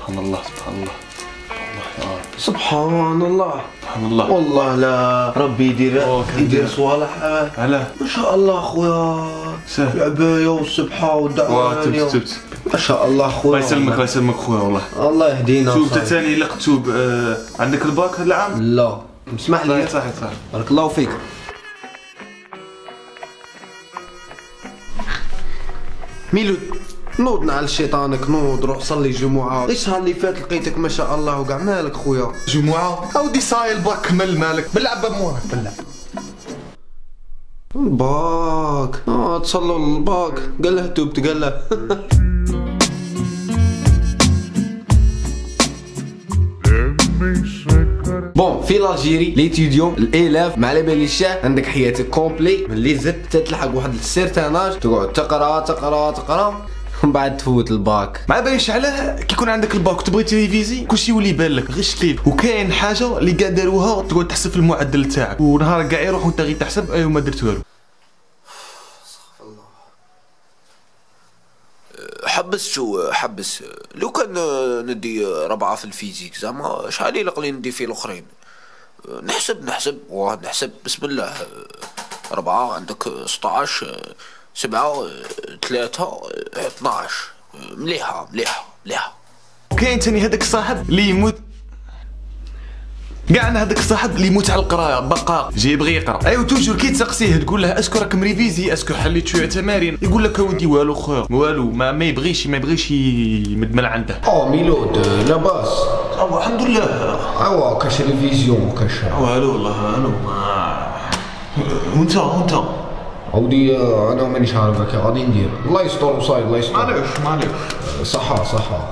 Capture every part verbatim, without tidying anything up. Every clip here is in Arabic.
سبحان الله سبحان الله سبحان الله سبحان الله. والله لا ربي يدير يدير صوالح. علاه ما شاء الله خويا سهل. العباية والسبحة والدعوة. تبت تبت ما شاء الله خويا. الله يسلمك الله يسلمك خويا والله. الله يهدينا. شوف انت ثاني الا كتب آه عندك الباك هذا العام؟ لا اسمح لي. صحيح صحيح صحيح. بارك الله فيك. ميلود نوض نعل شيطانك، نوض روح صلي جمعة. ايش اللي فات لقيتك ما شاء الله وكاع مالك خويا؟ جمعة اودي صاي الباك كمل مالك بلعب بمورك بلعب. الباك اه تصلوا الباك قال له توبت قال له. بون في الجيري ليتيديون الاليف ما على باليش عندك حياتك كومبلي من اللي زدت تتلحق واحد السيرتاناج تقعد تقرا تقرا تقرا ومن بعد تفوت الباك. ما باليش علاه كي يكون عندك الباك وتبغي تريفيزي كلشي يولي يبان لك غير شتيب، وكاين حاجه اللي كاع داروها تقعد تحسب في المعدل تاعك ونهار كاع يروح وانت غير تحسب ايوا ما درت والو. حبس شو حبس لو كان ندي ربعة في الفيزيك زعما شحال يلقلي ندي في الاخرين. نحسب نحسب واه نحسب بسم الله. ربعة عندك ستاش سبعة ثلاثة اثناش مليحة مليحة مليحة. كاين تاني هذاك الصاحب اللي يموت كاع هذاك الصاحب اللي يموت على القرايه بقى جاي يبغي يقرا. ايوا توجور كي تسقسيه تقول له اسكو راك مريفيزي اسكو حليت شويه تمارين يقول لك اودي والو خويا والو ما, ما يبغيش ما يبغيش يمد من عنده. اه ميلود لاباس؟ أو الحمد لله. ايوا كاش ريفيزيون كاش والو والله انا ما وانت وانت عودي انا مانيش عارف كي غادي ندير. الله يستر وصاي الله يستر. معليش معليش صحة صحة.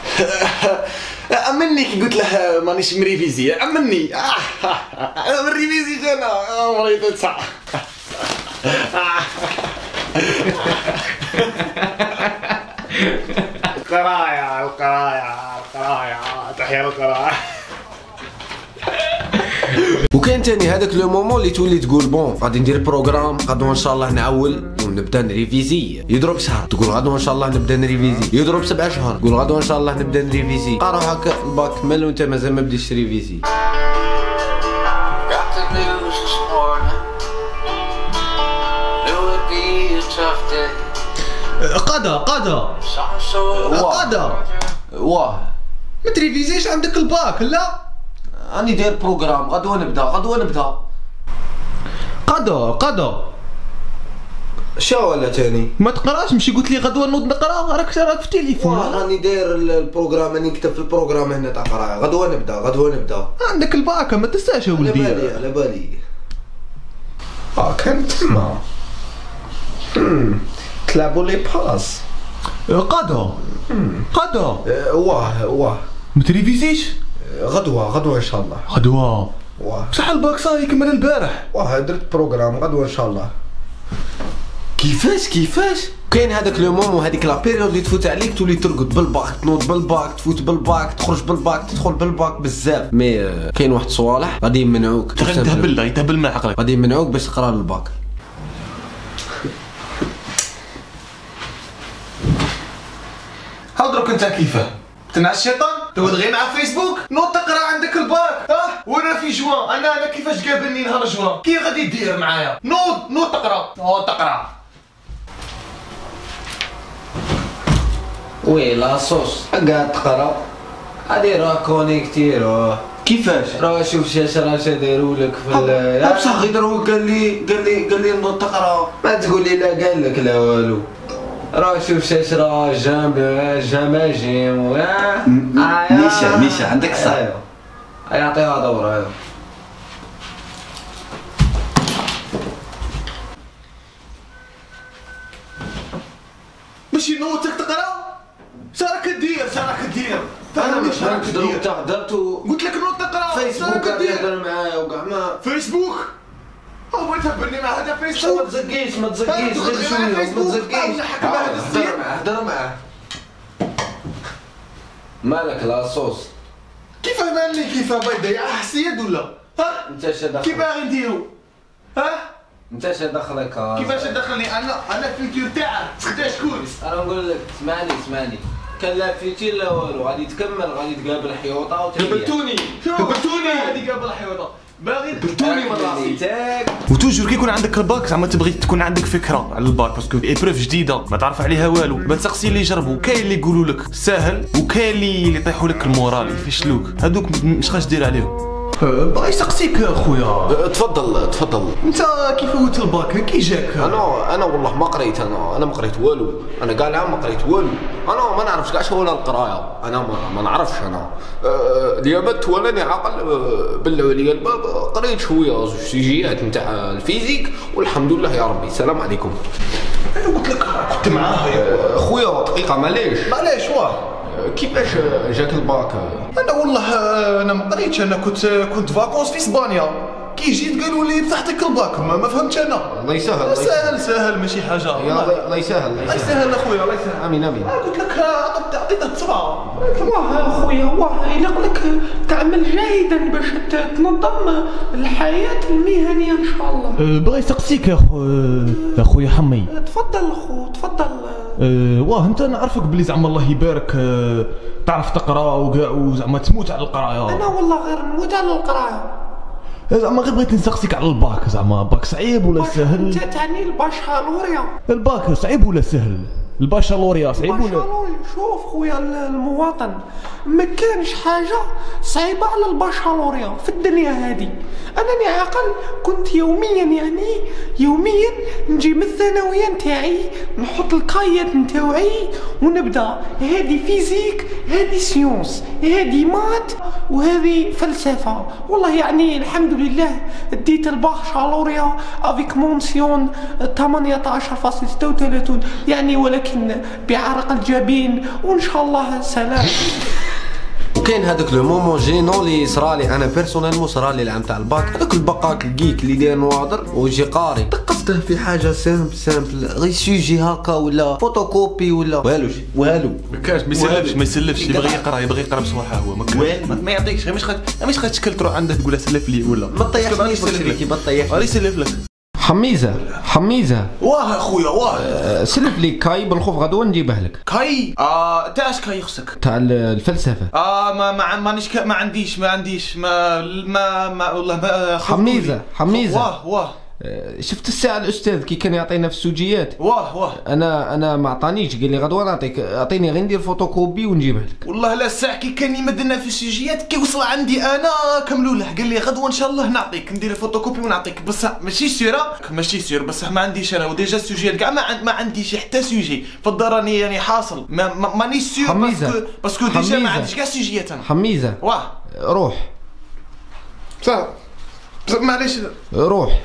امني كي قلت له مانيش مريفيزي امني انا مريفيزي انا مريض صح. القرايه القرايه القرايه تحيا القرايه. وكاين تاني هذاك لو مومون اللي تولي تقول بون غادي ندير بروغرام غدوه ان شاء الله نعول ونبدا نريفيزي. يضرب شهر تقول غدوه ان شاء الله نبدا نريفيزي. يضرب سبع شهور تقول غدوه ان شاء الله نبدا نريفيزي. قرا هكا الباك كمل وانت مازال ما بديتش تريفيزي. قدا قدا قدا واه ما تريفيزيش عندك الباك لا؟ راني داير بروغرام غدوه نبدا غدوه نبدا. قدا قدا شا ولا تاني؟ ما تقراش مشي قلت لي غدوه نوض نقرا راك راك في التليفون. راني داير البروغرام راني نكتب في البروغرام هنا تاع قرايه غدوه نبدا غدوه نبدا. عندك الباك ما تنساش يا ولدي. على بالي على بالي. اه كان تما تلعبوا لي باس. قدا قدا واه واه ما تريفيزيش غدوه غدوه ان شاء الله. غدوه واه بصح الباك صاي كمل البارح. واه درت بروغرام غدوه ان شاء الله. كيفاش كيفاش كاين هذاك لو مومون هذيك لا بيريود اللي تفوت عليك تولي ترقد بالباك تنوض بالباك تفوت بالباك تخرج بالباك تدخل بالباك بزاف. مي كاين واحد الصوالح غادي يمنعوك تهبل يتهبل مع عقلك غادي يمنعوك باش تقرا الباك. ها دروك انت كيفاه تنع الشيطان تقعد غير مع فيسبوك نوض تقرا عندك الباك. ها وانا في جوان انا انا كيفاش قابلني نهار جوان كي غادي دير معايا نوض نوض تقرا نوض تقرا. وي لا صوص قاعد تقرا غادي راه كونيكتي راه كيفاش راه شوف شاش راه داروا لك في ال بصح غير هو قال لي قال لي قال لي نوض تقرا ما تقول لي لا قال لك لا والو. راه شوف شاش راه جنب جماجم ميشا ميشا عندك صح. ايوا يعطيها دور. ايوا باش ينوضك تقرا شراك دير شراك دير انا مش شراك هكذا دير درت قلت لك نوض تقرا فيسبوك غادي يهضر معايا وكاع ما فيسبوك هو تهبلني مع هذا ما فيسبوك. تزقيش ما تزقيش غير شويه ما تزقيش. هضر معاه هضر معاه. مالك لا صوص كيفاه مالي كيفاه بيض يا حسيد ولا ها انت اش دخلك؟ كي باغي نديرو ها انت اش دخلك؟ كيفاش تدخلني انا انا الفيديو تاعك تخدا شكون؟ انا نقول لك اسمعني اسمعني كان لا فيتي لا والو، غادي تكمل غادي تقابل حيوطه وتريح. هبلتوني هبلتوني هادي قبل حيوطه باغي هبلتوني من راسي. وتوجور كي يكون عندك الباك زعما تبغي تكون عندك فكره على الباك باسكو ايبروف جديده ما تعرف عليها والو، ما تسقسي اللي يجربوا، كاين اللي يقولوا لك ساهل وكاين اللي يطيحوا لك المورال يفشلوك، هذوك اش غاش دير عليهم؟ بغا يسقسيك اخويا. تفضل تفضل. انت كيف فوت الباك كي جاك؟ انا انا والله ما قريت، انا انا ما قريت والو، انا كاع العام ما قريت والو، انا ما نعرفش كاع شغل القرايه، انا ما, ما نعرفش انا. أه اليوم تولاني عاقل أه بلعوا لي الباب، قريت شويه زوج سيجيات نتاع الفيزيك والحمد لله يا ربي. السلام عليكم. انا قلت لك كنت معاه يا خويا دقيقه معليش معليش واه كيفاش جاك الباك؟ انا والله انا ما قريتش، انا كنت كنت فاكونس في اسبانيا، كي جيت قالوا لي فتحتك الباك ما, ما فهمتش انا. الله يسهل سهل سهل ماشي حاجه. الله يسهل الله يسهل اخويا الله يسهل. امين امين. قلت لك عطيته بسرعه. واه اخويا واه يليق لك تعمل جيدا باش تنظم الحياه المهنيه ان شاء الله. بغا يسقسيك يا اخويا حمي. تفضل اخو تفضل. أه واه انت نعرفك بلي زعما الله يبارك أه تعرف تقرا وكاع وزعما تموت على القرايه. انا والله غير نموت على القرايه. زعما غير بغيت نسقسيك على الباك، زعما باك صعيب ولا سهل؟ انت تعني الباشالوريا. الباك صعيب ولا سهل؟ الباشالوريا صعيب ولا؟ شوف خويا المواطن، ما كانش حاجه صعيبه على الباشالوريا في الدنيا هذه. انني عاقل كنت يوميا يعني يوميا نجي من الثانويه نتاعي نحط الكايات نتاوعي ونبدا هذه فيزيك هذه سيونس هذه مات وهذه فلسفه. والله يعني الحمد لله ديت الباشالوريا افيك مونسيون ثمانية عشر فاصلة ستة وثلاثين يعني، ولكن بعرق الجبين وان شاء الله سلام. وكاين هذاك لو مومون جينون اللي صرالي انا بيرسونيلمون، صرالي العام تاع الباك، هذاك البقاك الكيك اللي داير نواظر ويجي قاري دقسته في حاجه سامبل سامبل غير سوجي هكا ولا فوتوكوبي ولا والو والو ما كانش ما يسلفش ما يسلفش اللي يبغي يقرا يبغي يقرا بصوالحه هو ما ما يعطيكش غير مش مش تشكل تروح عندك تقول سلف لي ولا ما طيحنيش كي ما طيحنيش غير يسلف لك. حميزه حميزه واه اخويا واه أه سلف لي كاي بالخوف غدوه نجيبه لك. كاي اه تاع اش كاي خصك؟ تاع الفلسفه. اه ما ما مانيش ما عنديش ما عنديش ما ما, ما والله ما حميزه حميزه واه واه شفت الساعه الاستاذ كي كان يعطينا في السوجيات؟ واه واه انا انا ما عطانيش، قال لي غدوه نعطيك، اعطيني غير ندير فوتوكوبي ونجيبها لك. والله لا الساعه كي كان يمدنا في السوجيات كي وصل عندي انا كملوا له، قال لي غدوه ان شاء الله نعطيك ندير فوتوكوبي ونعطيك، بصح ماشي سيره ماشي سير بصح ما عنديش انا وديجا السوجيات كاع ما, عند ما عنديش حتى سوجي في الدار راني يعني حاصل ما مانيش سير باسكو باسكو ديجا ما عنديش كاع سوجيات انا. حميزه واه روح صح معليش روح.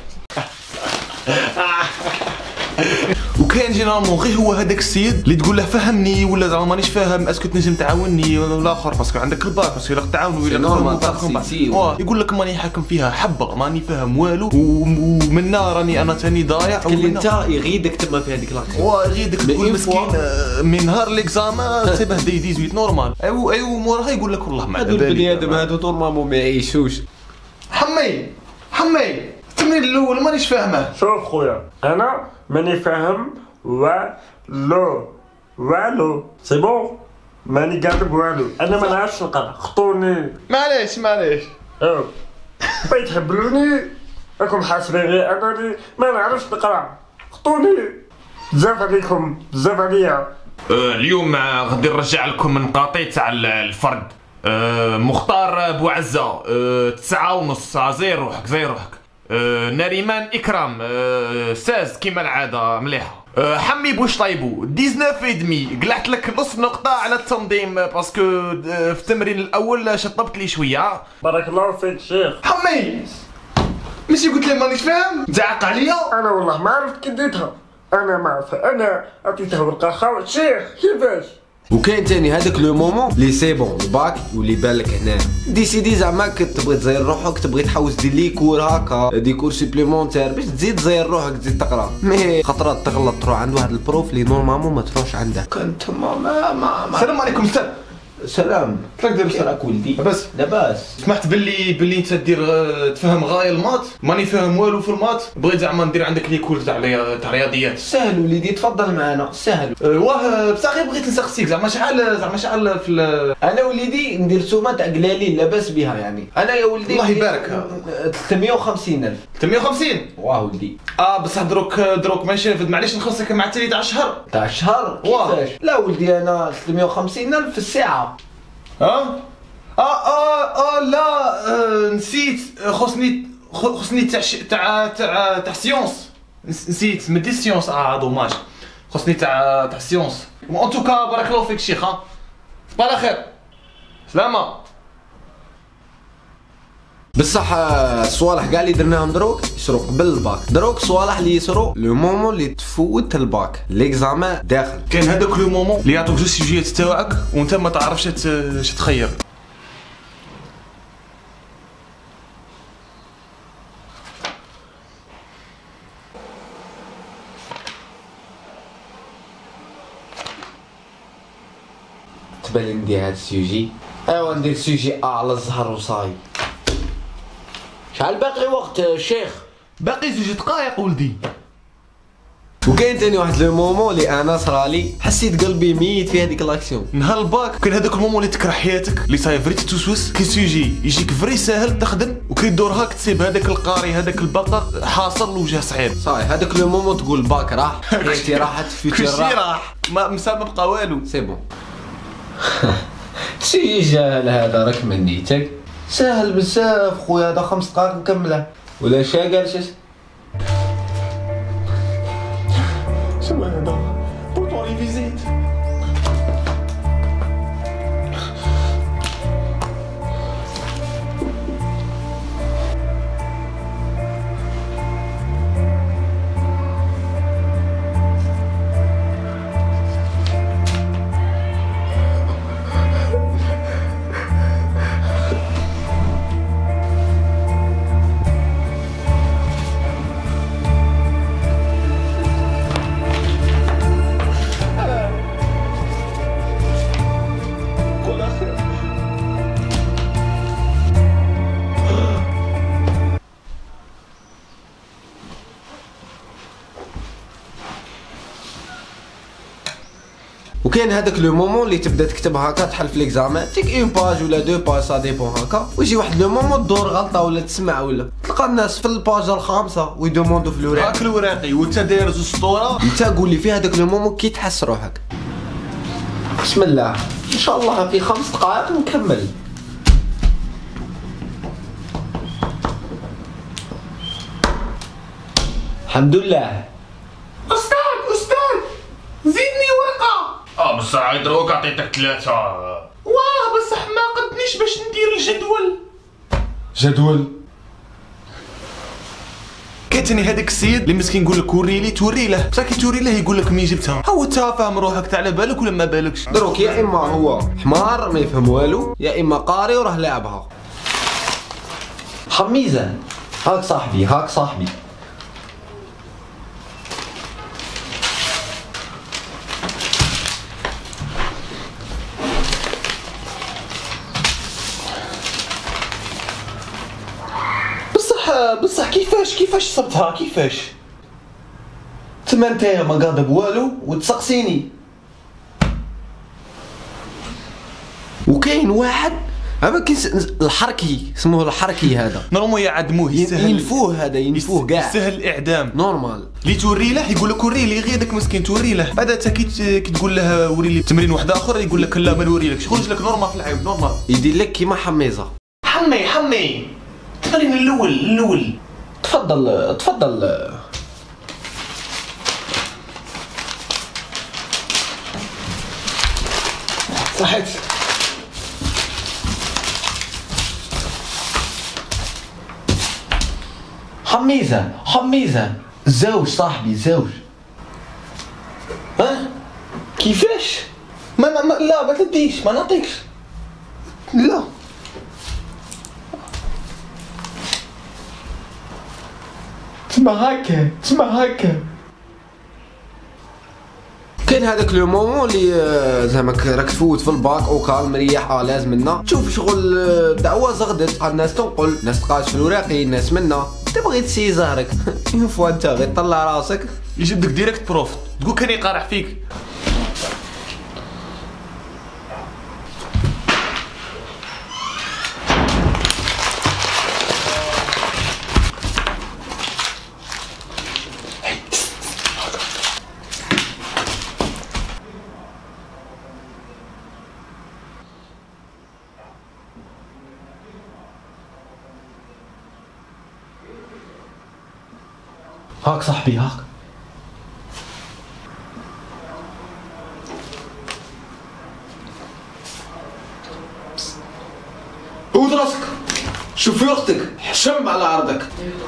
وكاين جينيرالمون غير هو هذاك السيد اللي تقول له فهمني ولا زعما مانيش فاهم اسكو تنجم تعاوني ولا الاخر باسكو عندك الباك باسكو راك تعاونوا ولا نورمال يقول لك ماني حاكم فيها حبه ماني فاهم والو ومنا راني انا ثاني ضايع اللي انت يغيدك تما في هذيك لاكسيون واه يغيدك تقول مسكين من نهار ليكزامان سيبه دي ثمانية نورمال ايوا ايوا موراها يقول لك والله ما هذو البني ادم هذو نورمالمون ما يعيشوش. حمي حمي التمرين الاول مانيش فاهمه. شوف خويا انا ماني فاهم والو والو سي بون ماني قادر والو، انا ما نعرفش نقرا خطوني معليش معليش او بغيت تهبلوني راكم حاسبين غير انني ما نعرفش نقرا خطوني. بزاف عليكم بزاف عليا. اليوم غادي نرجع لكم نقاطي تاع الفرد. مختار بوعزه تسعة ونص زي روحك زي روحك. ناريمان اكرام ساز كيما العاده مليحه. حمي بوشطايبو تسعة ودمي قلعت لك نص نقطه على التنظيم باسكو في التمرين الاول شطبت لي شويه. بارك الله فيك شيخ. حمي ماشي قلت لي مانيش فاهم زعق عليا؟ انا والله ما عرفت كي ديتها، انا ما عرفت، انا عطيتها ورقه خاوة شيخ كيفاش. وكاين ثاني هذاك لو مومون لي سي بون الباك واللي بالك هنا ديسيدي زعما تبغي تزير روحك تبغي تحوس دير لي كور هكا دي كور سوبليمونتير باش تزيد تزير روحك تزيد تقرا، مي خطرات تغلط تروح عند واحد البروف اللي نورمالمون ما تروحش عنده. كنت ما ما ما السلام عليكم استاذ. سلام. كيفاش داير كي راك ولدي؟ لاباس؟ لاباس. سمحت باللي باللي انت دير آه، تفهم غاية المات، ماني فاهم والو في المات، بغيت زعما ندير عندك لي كور تاع ريا- تاع رياضيات. سهل وليدي، تفضل معنا سهل. آه، واه بصح غير بغيت نسقسيك زعما شحال زعما شحال في ال- انا وليدي ندير سومه تاع قلالين لاباس بها يعني. انا يا ولدي الله ندير يبارك. ثلاثمية وخمسين ألف. ثلاثمية وخمسين. واه ولدي. اه بصح دروك دروك ماشي نافد، معليش نخلصك مع التالي تاع الشهر. تاع الشهر واه. كيفاش؟ لا ولدي انا ثلاثمية وخمسين ألف في الساعه. اه اه اه, آه لا آه نسيت آه، خصني خ- خصني تاع ش- تاع تاع تاع سيونس، نس- نسيت ما دير سيونس. اه دوماج، خصني تاع تاع سيونس. اون توكا بارك الله فيك شيخ. ها صباح على خير، سلامة. بصح آه، الصوالح كاع اللي درناهم دروك يصرو قبل الباك. دروك صوالح اللي يصرو لو مومون اللي تفوت الباك، ليكزامان داخل. كاين هذاك لو مومون اللي يعطوك جوج سيجيات تاعك وانت ما تعرفش ت- اش تخير. تبان ندير هاد السوجي. ايوا ندير سوجي ا على الزهر وصاي. شحال باقي وقت شيخ؟ باقي زوج دقائق ولدي. وكاين تاني واحد لو مومون اللي انا صرالي حسيت قلبي ميت في هذيك لاكسيون. نهار الباك كاين هذاك المومون اللي تكره حياتك، اللي صاير فري تتوسوس، كي سوجي يجيك فري ساهل تخدم وكي دور هاك تسيب هذاك القاري هذاك الباقه حاصل وجه صعيب. صاي هذاك لو مومون تقول باك راح، حياتي راحت، فيوتشر كلشي راح. راح، ما مسا ما بقى والو. سي بون. سي ساهل هذا راك منيتك. ساهل بزاف خويا، هذا خمس دقائق نكمله. ولا شاقل شس؟ شنو هذا؟ بوطون لي فيزيت. وكاين هذاك لو مومون اللي تبدا تكتب هكا تحل في ليكزامان، تيك اون باج ولا دو باج سا ديبون هكا، ويجي واحد لو مومون تدور غلطه ولا تسمع ولا تلقى الناس في الباج الخامسه ويدوموندو في الوراق. هاك الوراقي وانت داير زوج سطوره. انت قول لي في هذاك لو مومون كي تحس روحك. بسم الله ان شاء الله في خمس دقائق نكمل. الحمد لله. استاذ استاذ زيدني ورقه. اه بصح دروك عطيتك ثلاثة. واه بصح ما قدنيش باش ندير الجدول. جدول. كاين تاني هذاك السيد اللي مسكين يقول لك وري لي توري له، بصح كي توري له يقول لك منين جبتها. هو انت فاهم روحك تاع على بالك ولا ما بالكش؟ دروك يا اما هو حمار ما يفهم والو، يا اما قاري وراه لاعبها. حميزه هاك صاحبي، هاك صاحبي. بصح بصح كيفاش كيفاش صبتها كيفاش؟ تما نتايا ما قاضب والو وتسقسيني. وكاين واحد اما كاين الحركي اسمه الحركي هذا نورمال يعدموه يسهل ينفوه، هذا ينفوه كاع يسهل الاعدام نورمال. اللي توري له يقول لك وري لي غير داك مسكين توري له، بعد انت كي كي تقول له وري لي تمرين واحد اخر يقول لك لا ما نوريلكش، يخرج لك نورمال في العيب نورمال. يدير لك كيما حميزه. حمي حمي التمرين الاول الاول. تفضل تفضل. صحيت. حميزه حميزه زوج صاحبي زوج. ها كيفاش؟ ما, ما, ما لا ما تديش ما نعطيكش. لا تسمع هكا تسمع هكا. كان وكاين هذاك لو مومون اللي آه، زعما راك تفوت في الباك او كالم مريح اه لازم منا تشوف شغل آه، دعوه زغدت الناس تنقل الناس تقاش في الوراقي الناس منا تبغي تسي زهرك اون فوا انت غير طلع راسك يجبدك ديريكت بروف تقول كان يقارع فيك. هاك صاحبي هاك. عود راسك شوف في وقتك حشم على عرضك.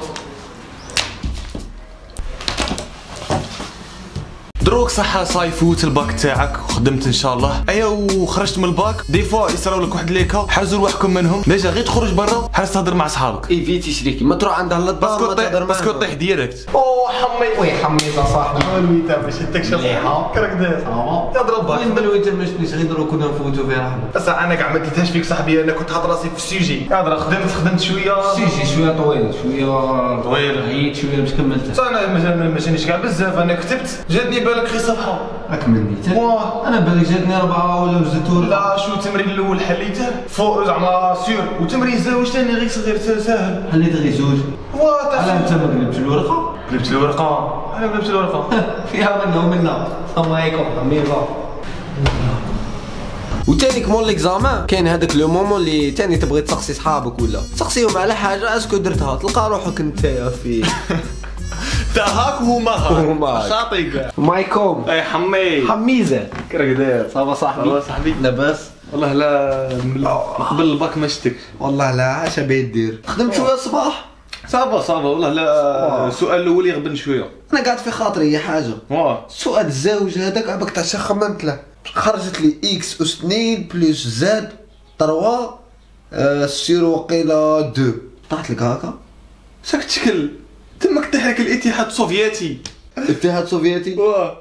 دروك صح صاي فوت الباك تاعك وخدمت ان شاء الله. ايا وخرجت من الباك دي فوا يصراو لك واحد ليكا حازوا لوحدكم منهم ديجا غير تخرج برا حاز تهضر مع صحابك. ايفيتي شريكي ما تروح عندها للدار ما تهضر معاها باسكو طيح ديريكت. او حمي وي حميزه صاحبي. الويتا باش تكشف كراك داير تهضر الباك. وين الويتر مش نيش غير درو كنا نفوتوا فيها رحمه. بس انا كاع ما قلتهاش فيك صاحبي انا كنت حاط راسي في السيجي. هضر خدمت خدمت شويه سيجي شويه طويل شويه طويل عييت شويه باش كملتها. انا ما جانيش كاع بزاف انا كتبت جاتني بالك غير صفحه. اكملني واه انا بالك جاتني اربعه ولا وزدت ولا لا شو التمرين الاول حليته فوق زعما سيور وتمرين زاوج ثاني غير صغير ساهل. حليت غير زوج. واه على انت ما قلبتش الورقه؟ قلبت الورقه انا قلبت الورقه فيها منا ومنا السلام عليكم حميزه. وتاني كمون ليكزامان كاين هذاك لو مومون اللي تاني تبغي تسقسي صحابك ولا تسقسيهم على حاجه اسكو درتها تلقى روحك نتايا في تا هاك وهما وهما هاك هاك. خاطي كاع. مايكوم اي حمي حميزه كراك داير صافا صاحبي. والله صاحبي لاباس والله لا قبل الباك ما شتك والله لا عاش باغي دير خدمت شويه الصباح صافا صافا والله لا السؤال الاول يغبن شويه. انا قاعد في خاطري هي حاجه واه سؤال الزوج هذاك عباك تاع شي خممت له خرجت لي اكس اس اثنين بلس زاد تروا آه سيرو وقيله دو طلعت لك هكا. شاك تشكل تمك طيح لك الاتحاد السوفيتي. الاتحاد السوفيتي. واه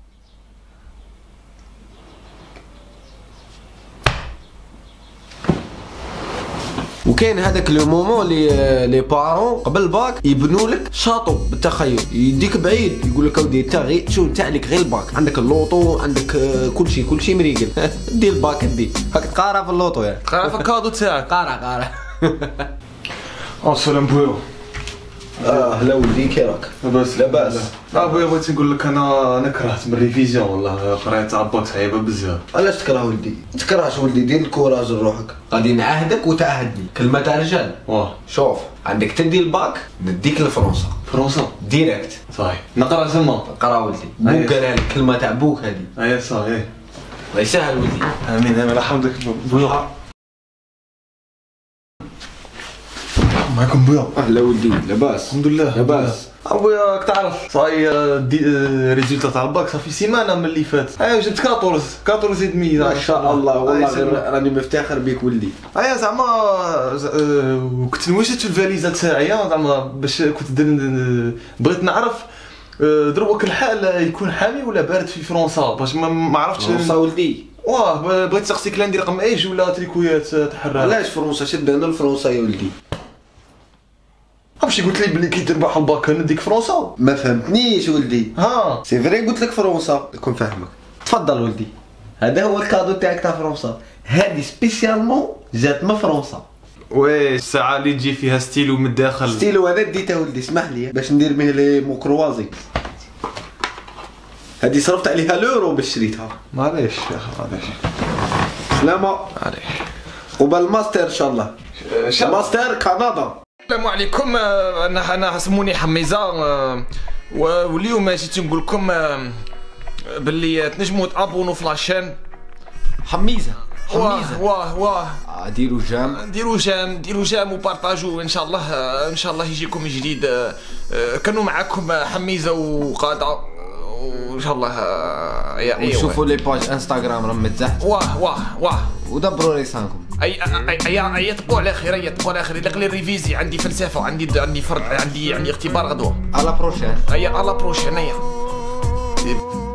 وكاين هذاك لو مومون اللي لي بارون قبل الباك يبنوا لك شاطو بالتخيل يديك بعيد يقول لك اودي انت غير شو انت عليك غير الباك عندك اللوطو عندك آه، كل شيء كل شيء مريقل دير الباك دي هاك تقارع في اللوطو يعني قارع في الكادو تاعك. قارع قارع. اه سلام بويو. اه هلا ولدي كي راك؟ لاباس لاباس. اه بويا بغيت نقول لك انا انا كرهت من الريفيزيون والله قرايه تاع الباك صعيبه بزاف. علاش تكره ولدي؟ ما تكرهش ولدي دير الكوراج لروحك غادي نعاهدك وتعاهدني كلمه تاع رجال. واه شوف عندك تدي الباك نديك لفرنسا فرنسا ديريكت. صحيح نقرا تما قرا ولدي بوك قالها لك كلمه تاع بوك هذه. ايا صحيح الله يسهل ولدي. امين امين الله يحفظك بويا. معكم بويا. اهلا ولدي لاباس؟ الحمد لله لاباس. ابويا راك تعرف صاي ريزولتا تاع الباك صافي سيمانه من اللي فات. ايوا جبت أربعطاش أربعطاش دمي ما شاء الله والله غير راني مفتخر بك ولدي. ايا زعما كنت نوجد في الفاليزه تاعي زعما باش كنت بغيت نعرف دروك الحال يكون حامي ولا بارد في فرنسا باش ما عرفتش. فرنسا ولدي. واه بغيت نسقسيك لا ندير رقم ايج ولا تريكويات تحرر. علاش فرنسا شد انا لفرنسا يا ولدي؟ ماشي قلت لي بلي كي تربح الباك نديك فرنسا. ما فهمتنيش ولدي. ها سي فري قلت لك فرنسا نكون فاهمك. تفضل ولدي هذا هو الكادو تاعك تاع فرنسا هذه سبيسيالمون جات من فرنسا. وي الساعه اللي تجي فيها ستيلو من الداخل. ستيلو انا ديتها ولدي اسمح لي باش ندير به لي مو هذه صرفت عليها لورو باش شريتها. معليش يا اخي معليش. سلامة. معليش. وبالماستر ان شاء الله. ماستر كندا. السلام عليكم. انا انا سموني حميزه واليوم جيت نقول لكم باللي تنجموا تابونوا في لاشين حميزه. حميزه. واه واه ديروا جام ديروا جام ديروا جام وبارطاجوا ان شاء الله ان شاء الله يجيكم جديد. كانوا معاكم حميزه وقاده وان شاء الله. يا وشوفوا لي باج انستغرام راهم متزحت. واه واه واه ودبروا ريسانكم. اي اي اي يطبقوا على خير يطبقوا على خير. لقلي الريفيزي عندي فلسفه عندي عندي فرد عندي عندي اختبار غدوه. على بروشين. اي على بروشين.